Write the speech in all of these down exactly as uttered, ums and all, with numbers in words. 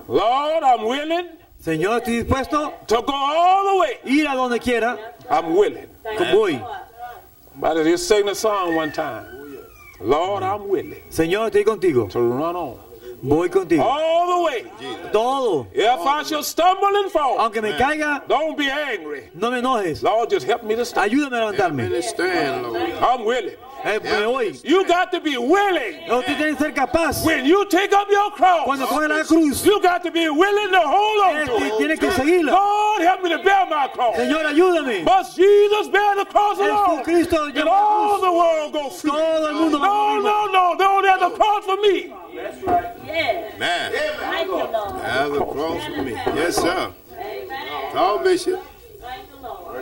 Lord, I'm willing. Señor, estoy dispuesto to go all the way. Ir a donde quiera. I'm willing. Voy. But just sang the song one time. Lord, I'm willing. Señor, estoy contigo. To run on. Voy contigo. All the way. Todo. If I shall stumble and fall. Aunque me caiga. Don't be angry. No me enojes. Lord, just help me to stand. Ayúdame a levantarme. Stand, Lord. I'm willing. Eh, me voy. You got to be willing. Usted tiene que ser capaz. When you take up your cross. Cuando coge la cruz. You got to be willing to hold on to it. Tiene que seguirla. Lord, help me to bear my cross. Señor, ayúdame. But Jesus bear the cross alone. Cristo and all the world go free. Todo el mundo no, no, no. Don't have the cross for me. That's right. Yeah. Man. Thank you, Lord. Have the cross for me. Yes, sir. Amen. Tall Bishop. Thank you, Lord.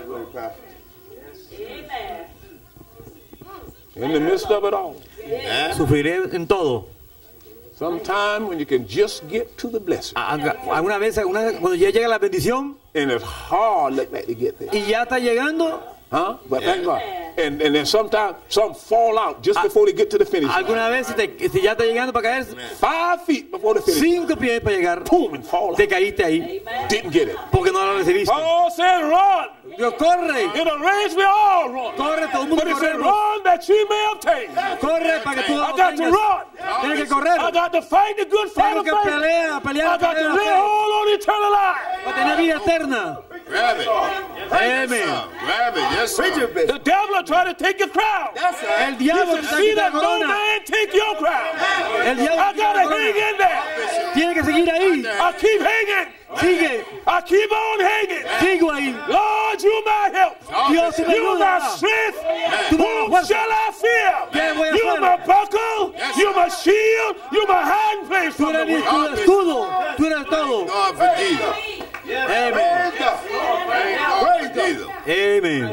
Amen. In the midst of it all. Yeah. Sufriré en todo. Sometime when you can just get to the blessing. Alguna vez, alguna, cuando ya llega la bendición. And it's hard look like to get there. Y ya está llegando. Huh? But yeah. Thank God. And, and then sometimes some fall out just before they get to the finish. Alguna vez si, te, si ya está llegando para caer. Five feet before the finish. Cinco pies para llegar. Boom, and fall out. Te caíste ahí. Amen. Didn't get it. Porque no lo recibiste. Paul said, run. Dios, corre. In a race we all run. Corre, todo el mundo. But he said, run that you may obtain. Corre para que tú I got to run. Tienes que correr. I got to fight the good fight of faith. Pelear, pelear, I got to live all on eternal life. Para tener vida eterna. Grab it. Amen. Grab it. Yes, sir. The devil will try to take your crown. El diablo te see that no man take your crown. El diablo I gotta hang in there. Tiene que seguir ahí. I keep hanging. Sigue. I keep on hanging. Sigo ahí. Lord, you my help. Dios me you my strength. Whom shall I fear? You my buckle. You my shield. You my hiding place. Tú eres mi escudo. Tú eres todo. God for Jesus. Amen. Praise Jesus. Amen.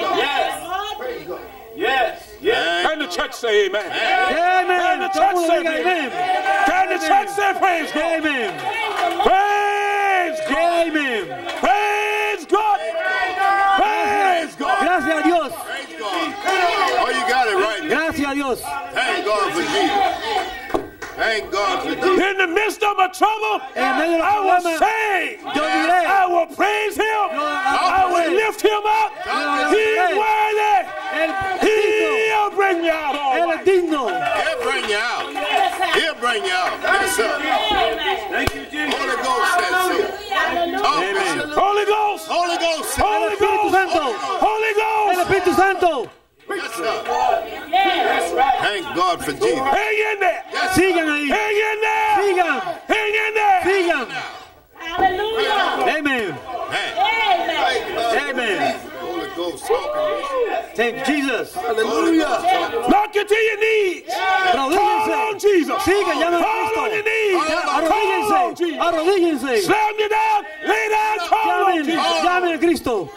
Yes. Yes. Can the church say amen? Amen. Can the church say amen? Can the church say praise God? Amen. Praise God. Amen. Praise God. Praise God. Gracias a Dios. Praise God. Oh, you got it right. Gracias a Dios. Thank God for Jesus. Thank God for Jesus. In the midst of my trouble, I will sing. I will praise Him. I will lift Him up. He is worthy. He'll bring me out. Él es digno. He'll bring you out. He'll bring you out. Yes, sir. Thank you, Jesus. Holy Ghost said so. Amen. Holy Ghost. Holy Ghost. Holy Ghost. Holy Ghost. El Espíritu Santo. Yes, sir. Thank God for Jesus. Hang in there. Sigan ahí. Hang in there. Sigan. Hang in there. Sigan. Hallelujah. Amen. Amen. Amen. Holy Ghost talking. Thank Jesus. Hallelujah. Knock it to your knees. Call on Jesus. Sigan, llamen a Call Cristo. on your knees. Arrodíllense. Arrodíllense. Slam you down. Lay down. Call on Jesus. Llamen a Cristo.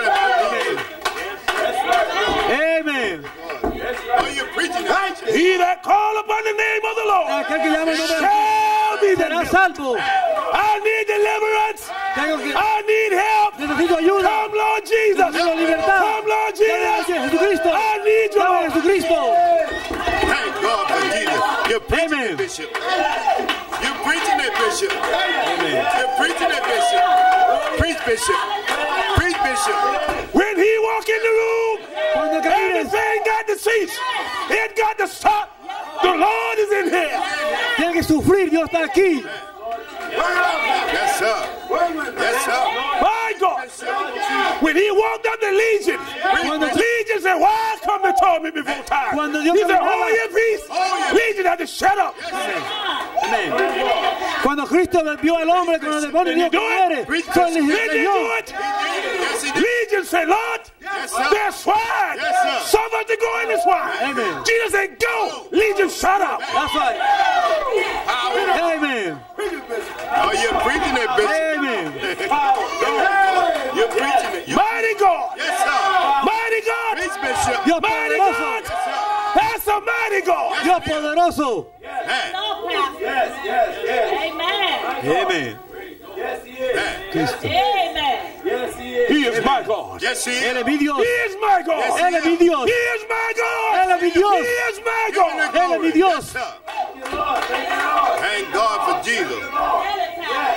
Amen. Are you preaching that? He that call upon the name of the Lord Aquel que llama el nombre shall be será delivered. salvo. I need deliverance. Tengo que- I need help. Necesito ayuda. Come, Lord Jesus. Necesito libertad. Come, Lord Llama a Jesus. Jesucristo. I need you, Llama a Lord. Jesucristo. Thank God for Jesus. You're preaching Amen. it, Bishop. You're preaching it, Bishop. Amen. You're preaching it, Bishop. Preach, Bishop. Preach, Bishop. When he walk in the room, Cuando camines, everything got to cease. It got to stop. The Lord is in here. tiene que sufrir. Dios está aquí. Yes, sir. Yes, sir. My God. When he walked up the Legion, Cuando- Legion said, why come to torment me before time? Cuando Dios He said, caminaba- hold your peace. Legion had to shut up. Amén. Cuando Cristo vio al hombre con el demonio, dijo, Do ¿quién it. eres? Preach, Soy el Legion do Señor. it. Yes, he did. Legion said, Lord, Yes, sir. they're swine. Yes, sir. Suffer to go in the swine. Amen. Jesus said, go. Legion, shut up. That's right. Amen. Oh, you're preaching it, Bishop. Amen. You're preaching it. You- Mighty God. Yes, sir. Mighty God. Preach, Bishop. Dios Mighty poderoso. God. That's a mighty God. Dios poderoso. Hey. Yes, yes, yes. Amen. Amen. Cristo. Amen. He is my God. Yes, he Él is. es mi Dios. He is my God. Él es mi Dios. He is my God. Él es mi Dios. He is my Give him the God. Él es mi glory. Dios. Yes, sir. Thank God for Jesus.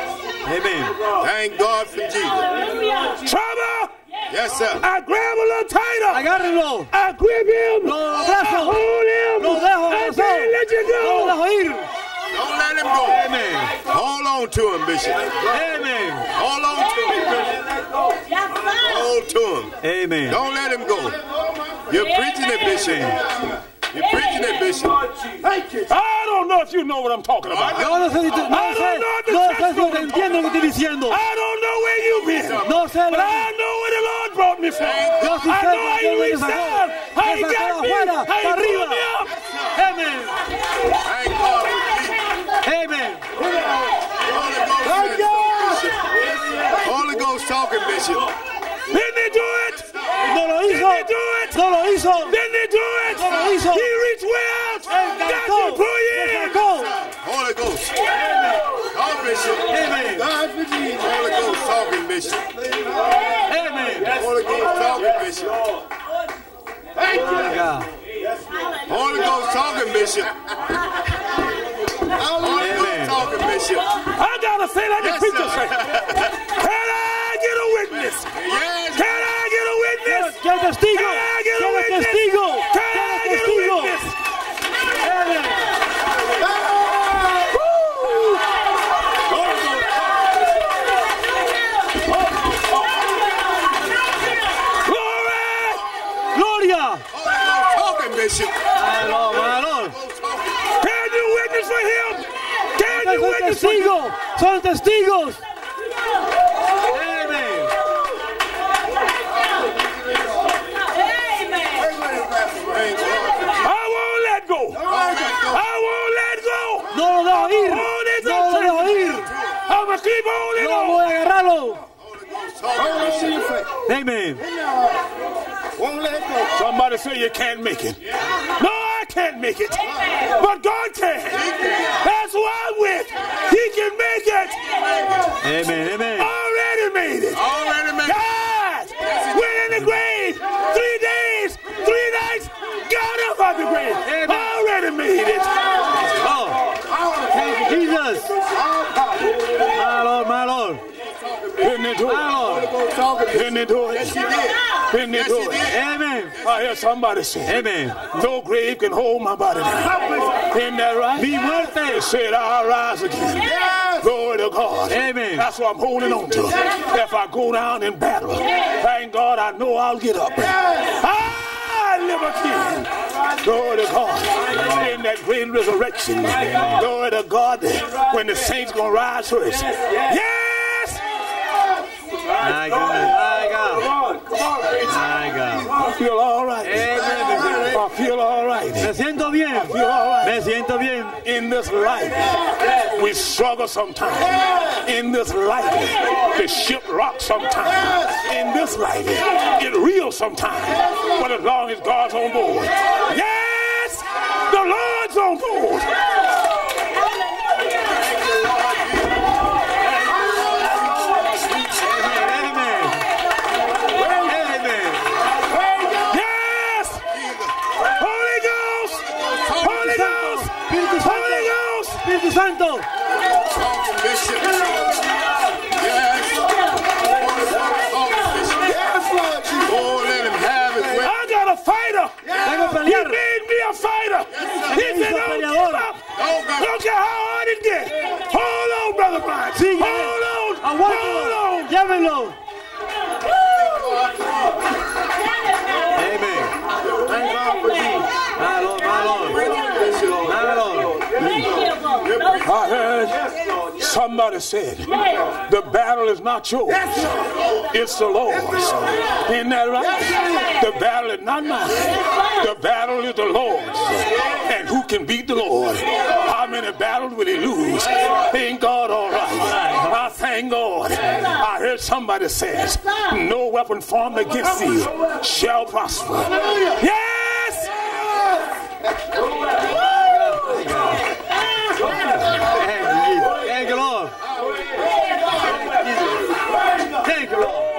Thank God for Jesus. Hallelujah. Trouble. Yes, sir. I grab a little tighter. Agárrenlo. I grip him. Lo I abrazo. hold him. Lo dejo. I Lo can't let you No lo go. dejo ir. Don't let him go. Amen. Hold on to him, Bishop. Amen. Hold on to him. Yes, sir. Hold to him. Amen. Don't let him go. You're preaching it, Bishop. You're preaching it, Bishop. I don't know if you know what I'm talking about. Yo no sé si tú, no I sé, don't know the no sé si testimony. te entiendo lo que estoy diciendo. I don't know where you've been. No sé But lo I know where the Lord brought me from. Yo sí I sé know how por qué you me reached sacó. down. How Me you sacó got me. afuera, How you para pulled arriba. me up. Amen. Thank God for Jesus. Amen. Holy Ghost, Bishop. Holy Ghost talking, Bishop. Didn't he do it? No lo hizo. Didn't he do it? No lo hizo. Didn't he do it? No lo hizo. He reached way out. Got Sacó. you, pull you Me in. sacó. Holy Ghost. Talk, Bishop. Amen. Holy Ghost talking, Bishop. Amen. Holy Ghost talking, Bishop. Yeah. Holy Ghost talking, Bishop. Holy Ghost talking, Bishop. I gotta say like the Yes, preacher sir. say. Can I get a witness? Yes. Can I get a witness? ¿Quién testigo? Can I get a ¿Quién witness? testigo? Can ¿Quién I get a testigo? witness? Amen. Glory! Gloria. Holy Ghost talking, Bishop. My Lord, my Lord. Can you witness for him? Can you Son witness for him? testigos. Son testigos. Amen. I won't let go. I won't let go. No lo dejo ir. Hold it No lo dejo ir. I'm gonna keep holding No on. voy a agarrarlo. Amen. Somebody say you can't make it. No, I can't make it. But God can. That's who I'm with. He can make it. Amen. Amen. Already made it. Already made it. God went in the grave. Three days, three nights. Got up out the grave. Already made it. Oh. Thank you, Jesus. My Lord, my Lord. Didn't he do My Lord. it? Didn't he do it? Yes, he did. Didn't he Yes, do he it? did. Amen. I hear somebody say, Amen. no grave can hold my body down. Isn't that right? Mi muerte. He said, I'll rise again. Glory to God. Amen. That's what I'm holding on to. If I go down in battle, thank God I know I'll get up. I live again. Glory to God. In that great resurrection. Glory to God. When the saints gonna rise first. Yes! My God. My God. My God. I feel all right. Amen. I feel all right. Me siento bien. I feel all right. Me siento bien. In this life, we struggle sometimes. In this life, the ship rocks sometimes. In this life, it's real sometimes. But as long as God's on board, yes, the Lord's on board. Yes, Holy Ghost, Holy Ghost, Holy Ghost. Espíritu Santo. Talking, Bishop. Yes. Yes, Lord Jesus. Oh, let him have his way. I got a fighter. Vengo a He pelear. made me a fighter. He said, don't give up. Don't care how hard it gets. Hold on, Brother Brian. Sigue. Hold on. Hold Aguántalo. on. Llámenlo. Amen. My Lord, my Lord. My Lord. I heard somebody said, the battle is not yours. It's the Lord's. Isn't that right? The battle is not mine. The battle is the Lord's. And who can beat the Lord? How many battles will he lose? Ain't God all right? I thank God. I heard somebody says, no weapon formed against thee shall prosper. Yes! Thank you, Lord. Thank you, Lord.